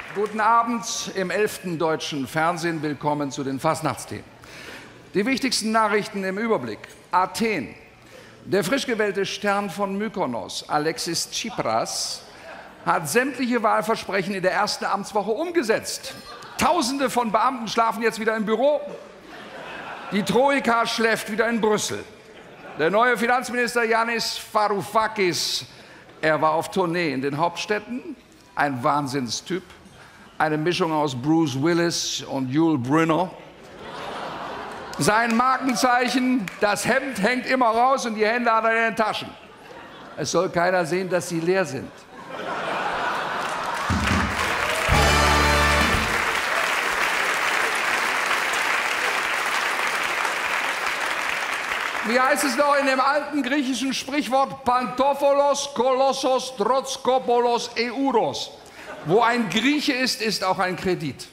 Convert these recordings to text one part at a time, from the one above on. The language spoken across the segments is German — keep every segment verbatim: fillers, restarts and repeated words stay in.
Guten Abend im elften deutschen Fernsehen. Willkommen zu den Fastnachtsthemen. Die wichtigsten Nachrichten im Überblick. Athen. Der frisch gewählte Stern von Mykonos, Alexis Tsipras, hat sämtliche Wahlversprechen in der ersten Amtswoche umgesetzt. Tausende von Beamten schlafen jetzt wieder im Büro. Die Troika schläft wieder in Brüssel. Der neue Finanzminister Yanis Varoufakis, er war auf Tournee in den Hauptstädten. Ein Wahnsinnstyp. Eine Mischung aus Bruce Willis und Yul Brynner. Sein Markenzeichen, das Hemd hängt immer raus und die Hände hat er in den Taschen. Es soll keiner sehen, dass sie leer sind. Wie heißt es noch in dem alten griechischen Sprichwort Pantopholos, Kolossos, Drotskopolos, Euros? Wo ein Grieche ist, ist auch ein Kredit.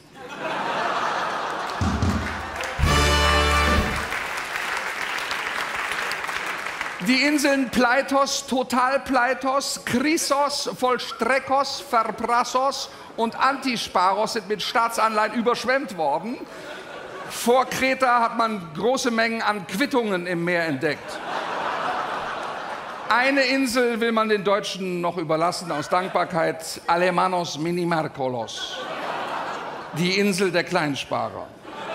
Die Inseln Pleitos, Totalpleitos, Chrysos, Vollstreckos, Verprassos und Antisparos sind mit Staatsanleihen überschwemmt worden. Vor Kreta hat man große Mengen an Quittungen im Meer entdeckt. Eine Insel will man den Deutschen noch überlassen, aus Dankbarkeit, Alemanos Minimarkolos, die Insel der Kleinsparer.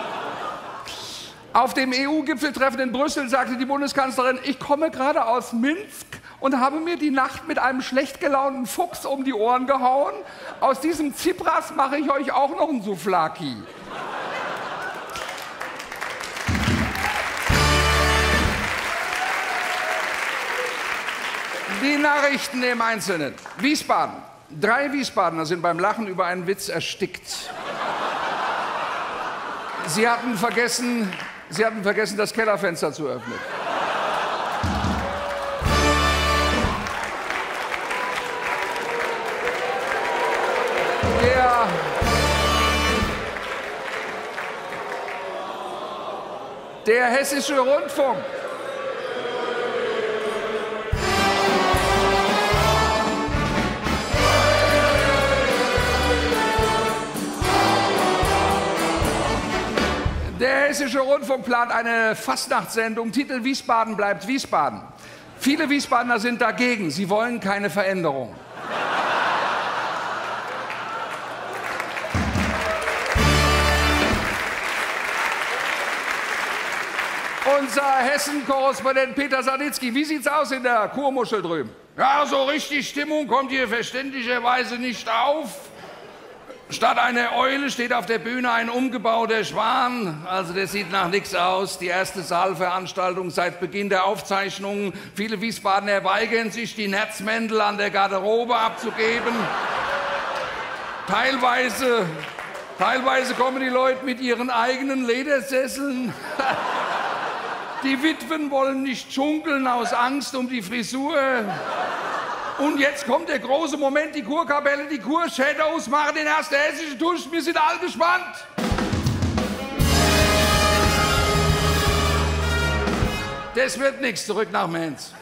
Auf dem E U-Gipfeltreffen in Brüssel sagte die Bundeskanzlerin, ich komme gerade aus Minsk und habe mir die Nacht mit einem schlecht gelaunten Fuchs um die Ohren gehauen. Aus diesem Tsipras mache ich euch auch noch ein Souvlaki. Die Nachrichten im Einzelnen. Wiesbaden. Drei Wiesbadener sind beim Lachen über einen Witz erstickt. Sie hatten vergessen, sie hatten vergessen, das Kellerfenster zu öffnen. Der, der Hessische Rundfunk. Der Hessische Rundfunk plant eine Fastnachtssendung, Titel Wiesbaden bleibt Wiesbaden. Viele Wiesbadener sind dagegen, sie wollen keine Veränderung. Unser Hessen-Korrespondent Peter Sanitzky, wie sieht's aus in der Kurmuschel drüben? Ja, so richtig Stimmung kommt hier verständlicherweise nicht auf. Statt einer Eule steht auf der Bühne ein umgebauter Schwan. Also der sieht nach nichts aus. Die erste Saalveranstaltung seit Beginn der Aufzeichnungen. Viele Wiesbadener weigern sich, die Netzmäntel an der Garderobe abzugeben. Teilweise, teilweise kommen die Leute mit ihren eigenen Ledersesseln. Die Witwen wollen nicht schunkeln aus Angst um die Frisur. Und jetzt kommt der große Moment, die Kurkapelle, die Kurshadows machen den ersten hessischen Tusch. Wir sind alle gespannt. Das wird nichts, zurück nach Mainz.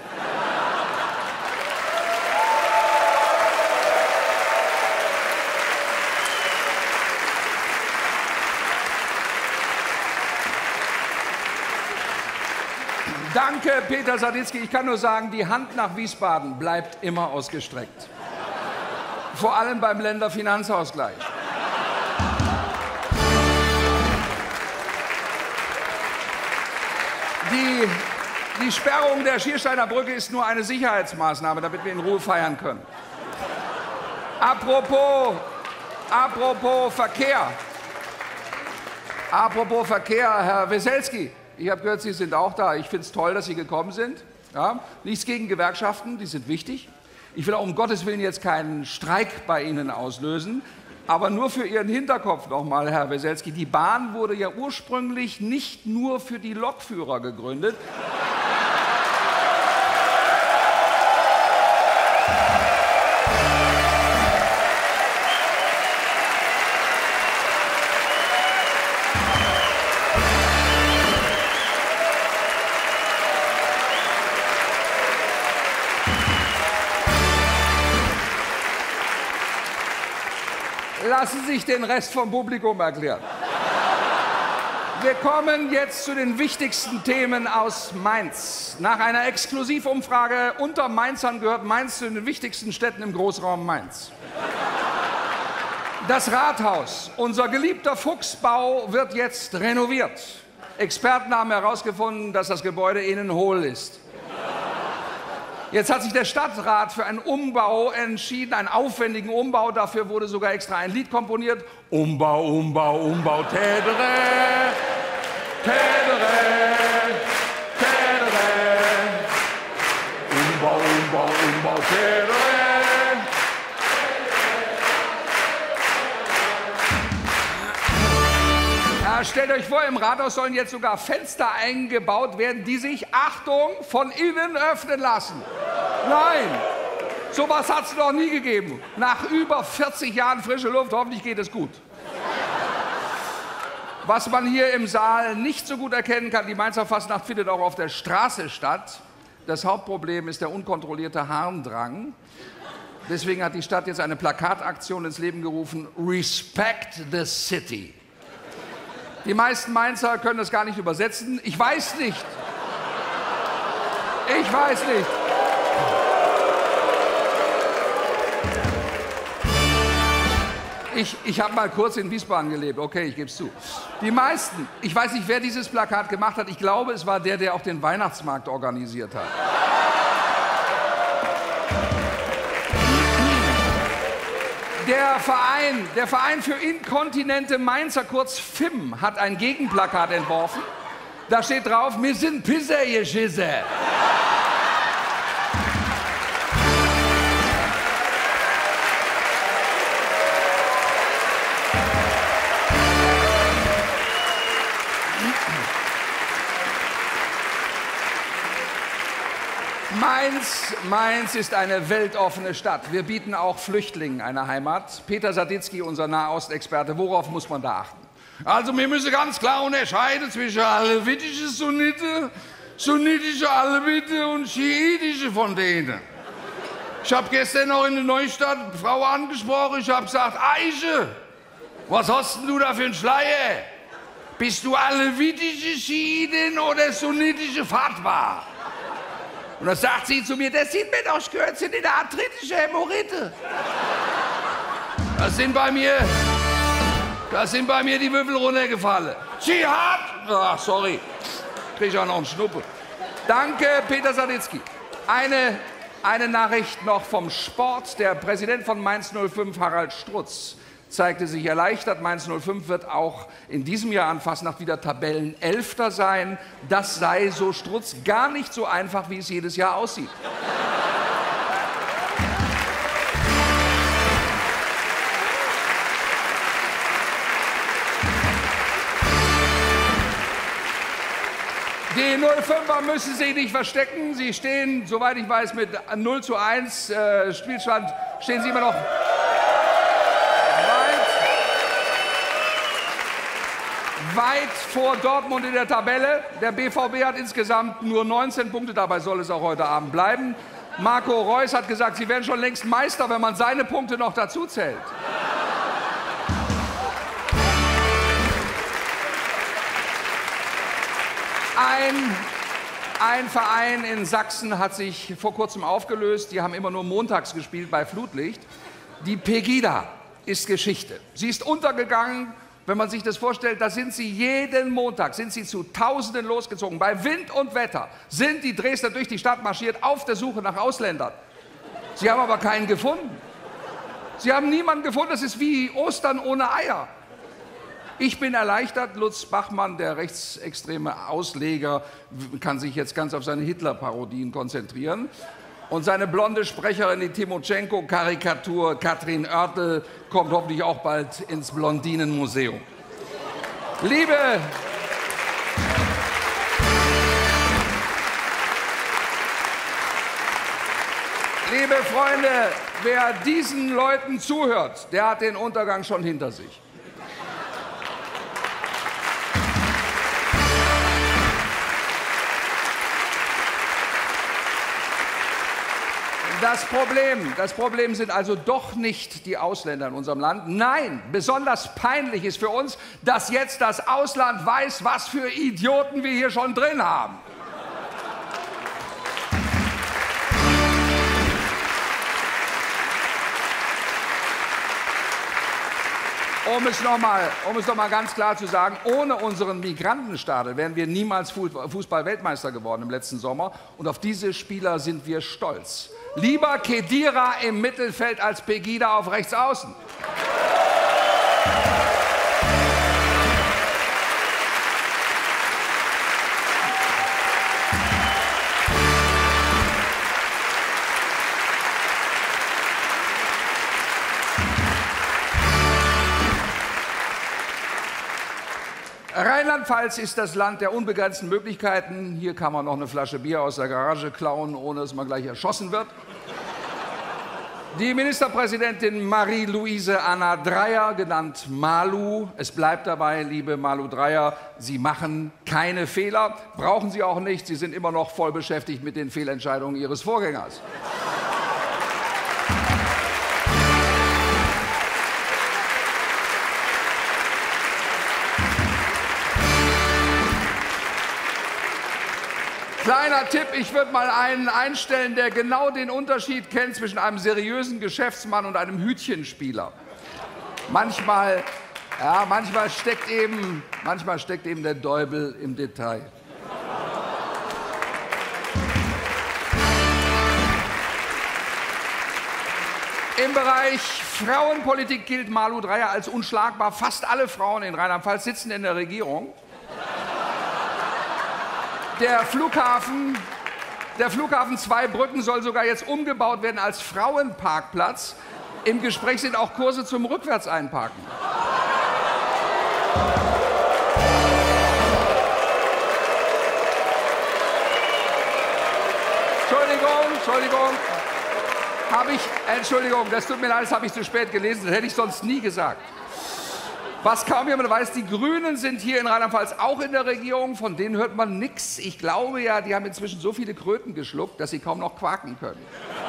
Danke, Peter Saditzky. Ich kann nur sagen, die Hand nach Wiesbaden bleibt immer ausgestreckt. Vor allem beim Länderfinanzausgleich. Die, die Sperrung der Schiersteiner Brücke ist nur eine Sicherheitsmaßnahme, damit wir in Ruhe feiern können. Apropos, apropos Verkehr. Apropos Verkehr, Herr Weselski. Ich habe gehört, Sie sind auch da. Ich finde es toll, dass Sie gekommen sind. Ja, nichts gegen Gewerkschaften, die sind wichtig. Ich will auch um Gottes Willen jetzt keinen Streik bei Ihnen auslösen. Aber nur für Ihren Hinterkopf nochmal, Herr Weselski. Die Bahn wurde ja ursprünglich nicht nur für die Lokführer gegründet. lassen sich den Rest vom Publikum erklären. Wir kommen jetzt zu den wichtigsten Themen aus Mainz. Nach einer Exklusivumfrage unter Mainzern gehört Mainz zu den wichtigsten Städten im Großraum Mainz. Das Rathaus, unser geliebter Fuchsbau, wird jetzt renoviert. Experten haben herausgefunden, dass das Gebäude innen hohl ist. Jetzt hat sich der Stadtrat für einen Umbau entschieden, einen aufwendigen Umbau. Dafür wurde sogar extra ein Lied komponiert. Umbau, Umbau, Umbau, tädere, tädere, tädere. Umbau, Umbau, Umbau, tädere. Ja, stellt euch vor, im Rathaus sollen jetzt sogar Fenster eingebaut werden, die sich, Achtung, von innen öffnen lassen. Nein, sowas hat es noch nie gegeben. Nach über vierzig Jahren frische Luft, hoffentlich geht es gut. Was man hier im Saal nicht so gut erkennen kann, die Mainzer Fastnacht findet auch auf der Straße statt. Das Hauptproblem ist der unkontrollierte Harndrang. Deswegen hat die Stadt jetzt eine Plakataktion ins Leben gerufen, Respect the City. Die meisten Mainzer können das gar nicht übersetzen. Ich weiß nicht. Ich weiß nicht. Ich, ich habe mal kurz in Wiesbaden gelebt. Okay, ich gebe es zu. Die meisten, ich weiß nicht, wer dieses Plakat gemacht hat. Ich glaube, es war der, der auch den Weihnachtsmarkt organisiert hat. Der Verein, der Verein für inkontinente Mainzer, kurz F I M, hat ein Gegenplakat entworfen. Da steht drauf, wir sind Pisser, ihr Schisser. Mainz, Mainz ist eine weltoffene Stadt. Wir bieten auch Flüchtlingen eine Heimat. Peter Saditzky, unser Nahostexperte, worauf muss man da achten? Also wir müssen ganz klar unterscheiden zwischen alevitische Sunnite, sunnitische Alevite und schiitische von denen. Ich habe gestern noch in der Neustadt eine Frau angesprochen, ich habe gesagt, Eiche, was hast denn du da für einen Schleier? Bist du alevitische Schiitin oder sunnitische Fatwa? Und dann sagt sie zu mir, das sind mir doch Skürzen in der arthritische Hämorrhoide. Das sind bei mir, das sind bei mir die Würfel runtergefallen. Dschihad! Ach, sorry, krieg ich auch noch einen Schnuppe. Danke, Peter Saditzky. Eine, eine Nachricht noch vom Sport. Der Präsident von Mainz null fünf, Harald Strutz, zeigte sich erleichtert. Mainz null fünf wird auch in diesem Jahr an Fastnacht wieder Tabellenelfter sein. Das sei, so Strutz, gar nicht so einfach, wie es jedes Jahr aussieht. Die null fünfer müssen sich nicht verstecken. Sie stehen, soweit ich weiß, mit null zu eins äh, Spielstand, stehen sie immer noch weit vor Dortmund in der Tabelle. Der B V B hat insgesamt nur neunzehn Punkte, dabei soll es auch heute Abend bleiben. Marco Reus hat gesagt, sie wären schon längst Meister, wenn man seine Punkte noch dazu zählt. Ein, ein Verein in Sachsen hat sich vor kurzem aufgelöst. Die haben immer nur montags gespielt bei Flutlicht. Die Pegida ist Geschichte. Sie ist untergegangen. Wenn man sich das vorstellt, da sind sie jeden Montag, sind sie zu Tausenden losgezogen. Bei Wind und Wetter sind die Dresdner durch die Stadt marschiert auf der Suche nach Ausländern. Sie haben aber keinen gefunden. Sie haben niemanden gefunden, das ist wie Ostern ohne Eier. Ich bin erleichtert, Lutz Bachmann, der rechtsextreme Ausleger, kann sich jetzt ganz auf seine Hitler-Parodien konzentrieren. Und seine blonde Sprecherin, die Timoschenko-Karikatur, Katrin Oertel, kommt hoffentlich auch bald ins Blondinenmuseum. Liebe, liebe Freunde, wer diesen Leuten zuhört, der hat den Untergang schon hinter sich. Das Problem, das Problem sind also doch nicht die Ausländer in unserem Land. Nein, besonders peinlich ist für uns, dass jetzt das Ausland weiß, was für Idioten wir hier schon drin haben. Um es nochmal um es noch mal ganz klar zu sagen, ohne unseren Migrantenstadel wären wir niemals Fußball-Weltmeister geworden im letzten Sommer. Und auf diese Spieler sind wir stolz. Lieber Khedira im Mittelfeld als Pegida auf rechts außen. Rheinland-Pfalz ist das Land der unbegrenzten Möglichkeiten. Hier kann man noch eine Flasche Bier aus der Garage klauen, ohne dass man gleich erschossen wird. Die Ministerpräsidentin Marie-Louise Anna Dreyer, genannt Malu. Es bleibt dabei, liebe Malu Dreyer, Sie machen keine Fehler, brauchen Sie auch nicht. Sie sind immer noch voll beschäftigt mit den Fehlentscheidungen Ihres Vorgängers. Kleiner Tipp, ich würde mal einen einstellen, der genau den Unterschied kennt zwischen einem seriösen Geschäftsmann und einem Hütchenspieler. Manchmal, ja, manchmal, steckt eben, manchmal steckt eben der Deubel im Detail. Im Bereich Frauenpolitik gilt Malu Dreyer als unschlagbar. Fast alle Frauen in Rheinland-Pfalz sitzen in der Regierung. Der Flughafen, der Flughafen Zweibrücken soll sogar jetzt umgebaut werden als Frauenparkplatz. Im Gespräch sind auch Kurse zum Rückwärtseinparken. Entschuldigung, Entschuldigung. Habe ich, Entschuldigung, das tut mir leid, das habe ich zu spät gelesen, das hätte ich sonst nie gesagt. Was kaum jemand weiß, die Grünen sind hier in Rheinland-Pfalz auch in der Regierung, von denen hört man nichts. Ich glaube ja, die haben inzwischen so viele Kröten geschluckt, dass sie kaum noch quaken können.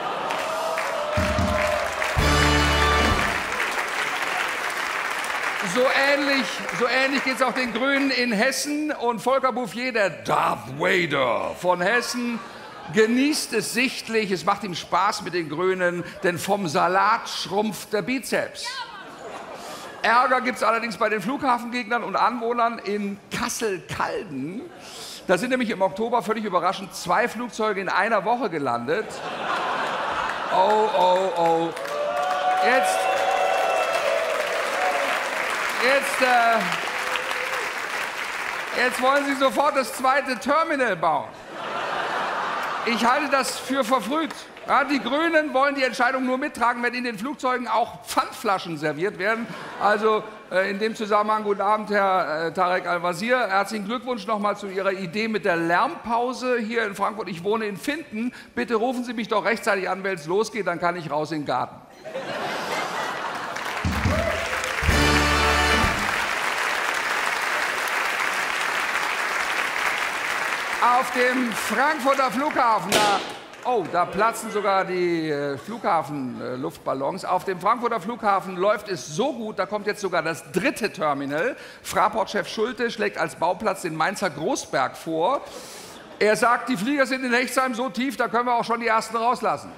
So ähnlich, so ähnlich geht es auch den Grünen in Hessen. Und Volker Bouffier, der Darth Vader von Hessen, genießt es sichtlich. Es macht ihm Spaß mit den Grünen, denn vom Salat schrumpft der Bizeps. Ärger gibt es allerdings bei den Flughafengegnern und Anwohnern in Kassel-Calden. Da sind nämlich im Oktober völlig überraschend zwei Flugzeuge in einer Woche gelandet. Oh, oh, oh. Jetzt, jetzt, äh, jetzt wollen Sie sofort das zweite Terminal bauen. Ich halte das für verfrüht. Ja, die Grünen wollen die Entscheidung nur mittragen, wenn in den Flugzeugen auch Pfandflaschen serviert werden. Also äh, in dem Zusammenhang, guten Abend, Herr äh, Tarek Al-Wazir. Herzlichen Glückwunsch nochmal zu Ihrer Idee mit der Lärmpause hier in Frankfurt. Ich wohne in Finden. Bitte rufen Sie mich doch rechtzeitig an, wenn es losgeht, dann kann ich raus in den Garten. Auf dem Frankfurter Flughafen, da, oh, da platzen sogar die äh, Flughafenluftballons. Äh, Auf dem Frankfurter Flughafen läuft es so gut, da kommt jetzt sogar das dritte Terminal. Fraport-Chef Schulte schlägt als Bauplatz den Mainzer Großberg vor. Er sagt, die Flieger sind in Hechtsheim so tief, da können wir auch schon die ersten rauslassen.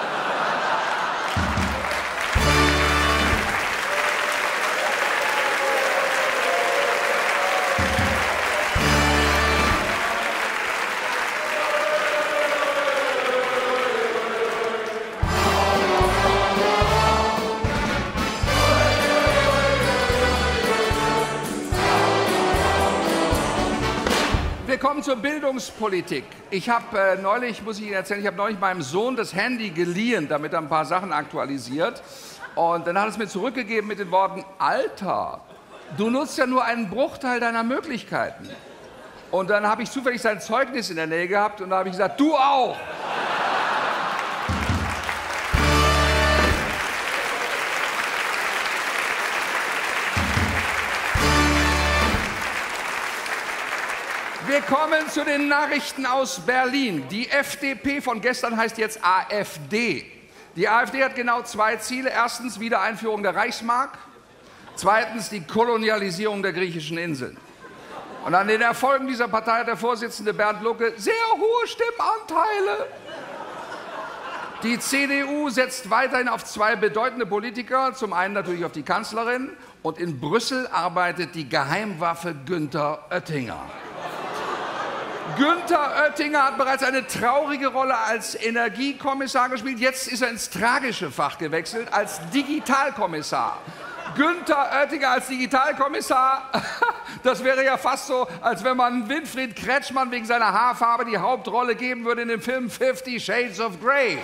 Wir kommen zur Bildungspolitik. Ich habe äh, neulich, muss ich Ihnen erzählen, ich habe neulich meinem Sohn das Handy geliehen, damit er ein paar Sachen aktualisiert. Und dann hat er es mir zurückgegeben mit den Worten, Alter, du nutzt ja nur einen Bruchteil deiner Möglichkeiten. Und dann habe ich zufällig sein Zeugnis in der Nähe gehabt und da habe ich gesagt, du auch. Wir kommen zu den Nachrichten aus Berlin. Die F D P von gestern heißt jetzt A f D. Die AfD hat genau zwei Ziele. Erstens Wiedereinführung der Reichsmark. Zweitens die Kolonialisierung der griechischen Inseln. Und an den Erfolgen dieser Partei hat der Vorsitzende Bernd Lucke sehr hohe Stimmanteile. Die C D U setzt weiterhin auf zwei bedeutende Politiker, zum einen natürlich auf die Kanzlerin, und in Brüssel arbeitet die Geheimwaffe Günther Oettinger. Günther Oettinger hat bereits eine traurige Rolle als Energiekommissar gespielt. Jetzt ist er ins tragische Fach gewechselt als Digitalkommissar. Günther Oettinger als Digitalkommissar, das wäre ja fast so, als wenn man Winfried Kretschmann wegen seiner Haarfarbe die Hauptrolle geben würde in dem Film Fifty Shades of Grey.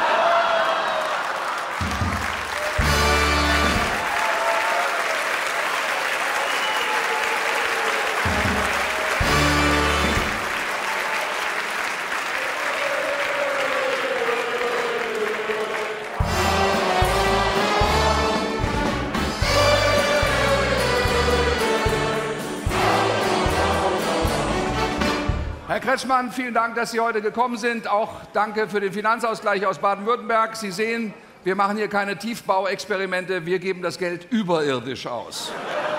Herr Kretschmann, vielen Dank, dass Sie heute gekommen sind. Auch danke für den Finanzausgleich aus Baden-Württemberg. Sie sehen, wir machen hier keine Tiefbauexperimente, wir geben das Geld überirdisch aus.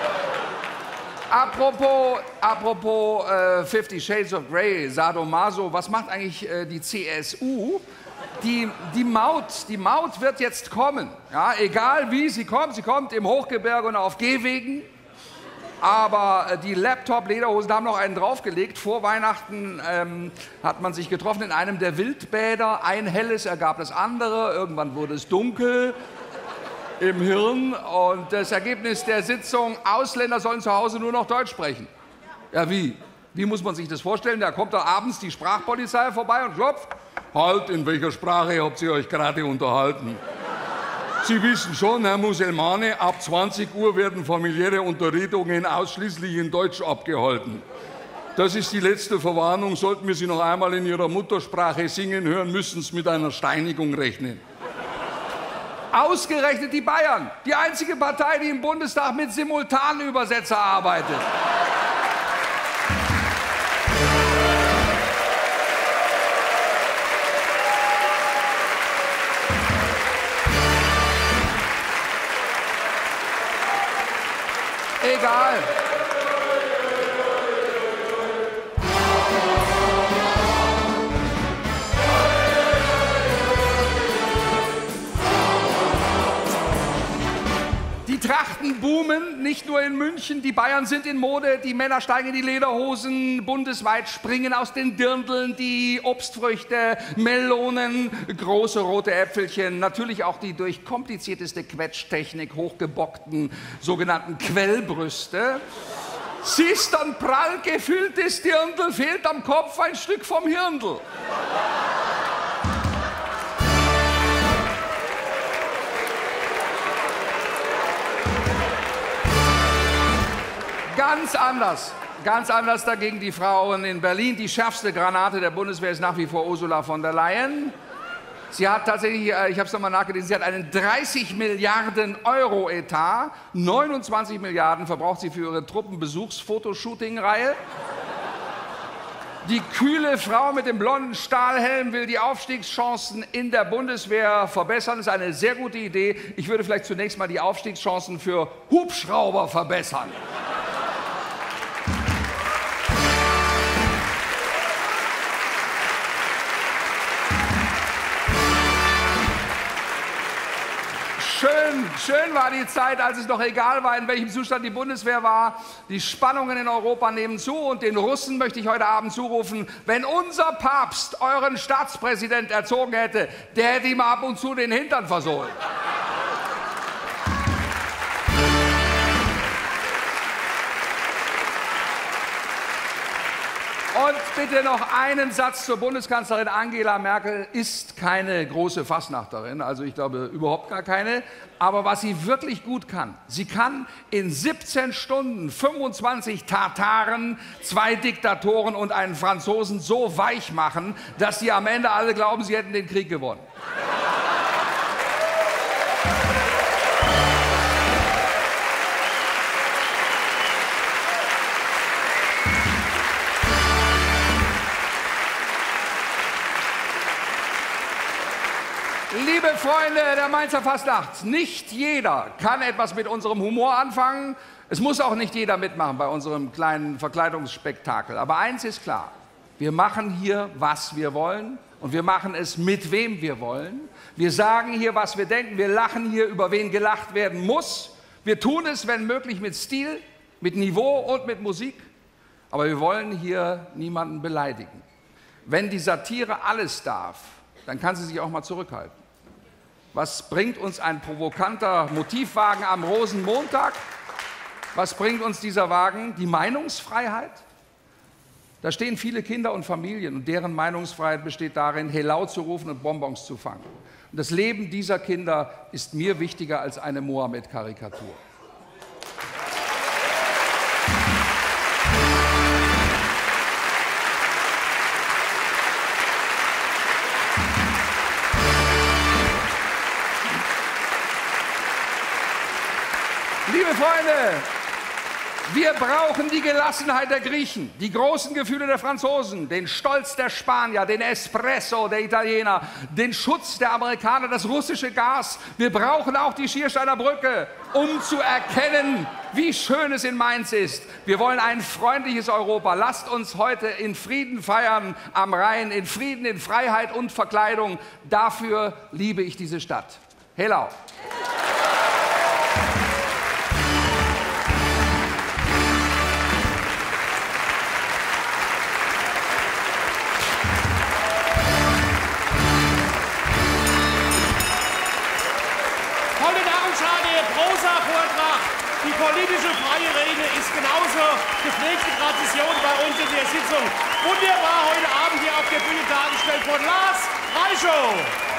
Apropos, apropos äh, Fifty Shades of Grey, Sadomaso, was macht eigentlich äh, die C S U? Die, die, Maut, die Maut wird jetzt kommen, ja, egal wie sie kommt. Sie kommt im Hochgebirge und auf Gehwegen. Aber die Laptop-Lederhosen haben noch einen draufgelegt. Vor Weihnachten ähm, hat man sich getroffen in einem der Wildbäder. Ein helles ergab das andere. Irgendwann wurde es dunkel im Hirn. Und das Ergebnis der Sitzung, Ausländer sollen zu Hause nur noch Deutsch sprechen. Ja, wie? Wie muss man sich das vorstellen? Da kommt da abends die Sprachpolizei vorbei und klopft. Halt, in welcher Sprache habt ihr euch gerade unterhalten? Sie wissen schon, Herr Muselmane, ab zwanzig Uhr werden familiäre Unterredungen ausschließlich in Deutsch abgehalten. Das ist die letzte Verwarnung. Sollten wir Sie noch einmal in Ihrer Muttersprache singen hören, müssen Sie mit einer Steinigung rechnen. Ausgerechnet die Bayern, die einzige Partei, die im Bundestag mit Simultanübersetzer arbeitet. Egal. Die Trachten boomen, nicht nur in München. Die Bayern sind in Mode, die Männer steigen in die Lederhosen, bundesweit springen aus den Dirndln die Obstfrüchte, Melonen, große rote Äpfelchen, natürlich auch die durch komplizierteste Quetschtechnik hochgebockten sogenannten Quellbrüste. Siehst ein prall gefülltes Dirndl, fehlt am Kopf ein Stück vom Hirndl. Ganz anders, ganz anders dagegen die Frauen in Berlin. Die schärfste Granate der Bundeswehr ist nach wie vor Ursula von der Leyen. Sie hat tatsächlich, ich habe es nochmal nachgelesen, sie hat einen dreißig Milliarden Euro Etat, neunundzwanzig Milliarden verbraucht sie für ihre Truppenbesuchsfotoshooting-Reihe. Die kühle Frau mit dem blonden Stahlhelm will die Aufstiegschancen in der Bundeswehr verbessern. Das ist eine sehr gute Idee. Ich würde vielleicht zunächst mal die Aufstiegschancen für Hubschrauber verbessern. Schön, schön war die Zeit, als es noch egal war, in welchem Zustand die Bundeswehr war. Die Spannungen in Europa nehmen zu und den Russen möchte ich heute Abend zurufen, wenn unser Papst euren Staatspräsident erzogen hätte, der hätte ihm ab und zu den Hintern versohlt. Und bitte noch einen Satz zur Bundeskanzlerin. Angela Merkel ist keine große Fastnachterin, also ich glaube überhaupt gar keine. Aber was sie wirklich gut kann, sie kann in siebzehn Stunden fünfundzwanzig Tataren, zwei Diktatoren und einen Franzosen so weich machen, dass sie am Ende alle glauben, sie hätten den Krieg gewonnen. Liebe Freunde der Mainzer Fastnacht, nicht jeder kann etwas mit unserem Humor anfangen. Es muss auch nicht jeder mitmachen bei unserem kleinen Verkleidungsspektakel. Aber eins ist klar, wir machen hier, was wir wollen und wir machen es, mit wem wir wollen. Wir sagen hier, was wir denken, wir lachen hier, über wen gelacht werden muss. Wir tun es, wenn möglich, mit Stil, mit Niveau und mit Musik. Aber wir wollen hier niemanden beleidigen. Wenn die Satire alles darf, dann kann sie sich auch mal zurückhalten. Was bringt uns ein provokanter Motivwagen am Rosenmontag? Was bringt uns dieser Wagen? Die Meinungsfreiheit? Da stehen viele Kinder und Familien und deren Meinungsfreiheit besteht darin, Helau zu rufen und Bonbons zu fangen. Und das Leben dieser Kinder ist mir wichtiger als eine Mohammed-Karikatur. Liebe Freunde, wir brauchen die Gelassenheit der Griechen, die großen Gefühle der Franzosen, den Stolz der Spanier, den Espresso der Italiener, den Schutz der Amerikaner, das russische Gas. Wir brauchen auch die Schiersteiner Brücke, um zu erkennen, wie schön es in Mainz ist. Wir wollen ein freundliches Europa. Lasst uns heute in Frieden feiern am Rhein, in Frieden, in Freiheit und Verkleidung. Dafür liebe ich diese Stadt. Helau! Prosa-Vortrag. Die politische freie Rede ist genauso gepflegte Tradition bei uns in der Sitzung. Wunderbar heute Abend hier auf der Bühne dargestellt von Lars Reichow.